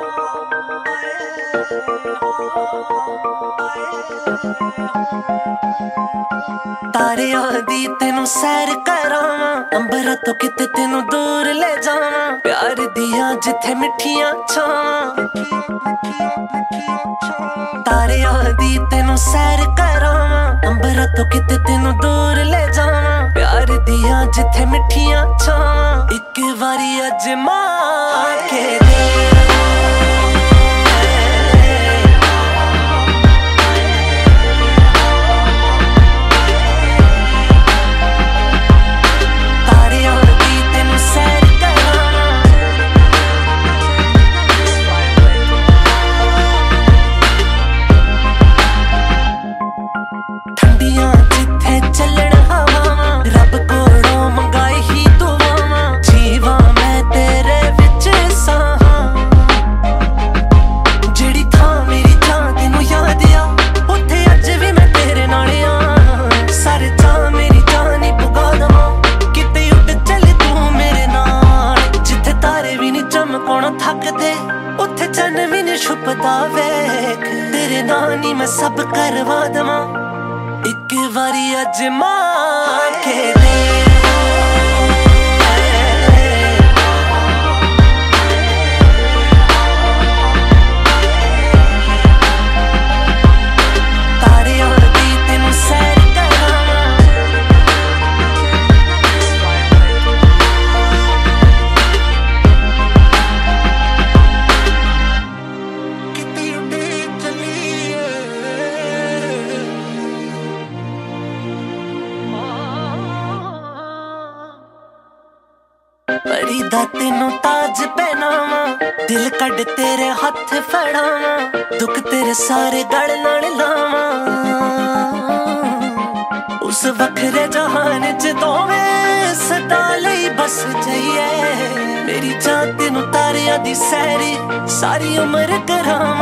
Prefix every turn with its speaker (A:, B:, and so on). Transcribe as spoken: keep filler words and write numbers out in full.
A: तारियां दी तेनू सैर करावां, अंबरा तो किते तेनू दूर ले जावां, प्यार दियां जिथे मिठियां छावां। तारियां दी तेनू सैर करावां, अंबरा तो किते तेनू दूर ले जावां, प्यार दियां जिथे मिठियां छावां। इक वारी अजमा के दे छुपदा वेख तेरे नानी मैं सब करवा दवा। एक बारी अजमा के दे परी दा तेनू ताज पहनावा, दिल कड तेरे हथ फड़ावा, दुख तेरे सारे गल नाल लावा। उस वखरे जहान च दोवें सदा लई बस जाइए, मेरी जान तेनू तारियां दी सैरी सारी उम्र करावा।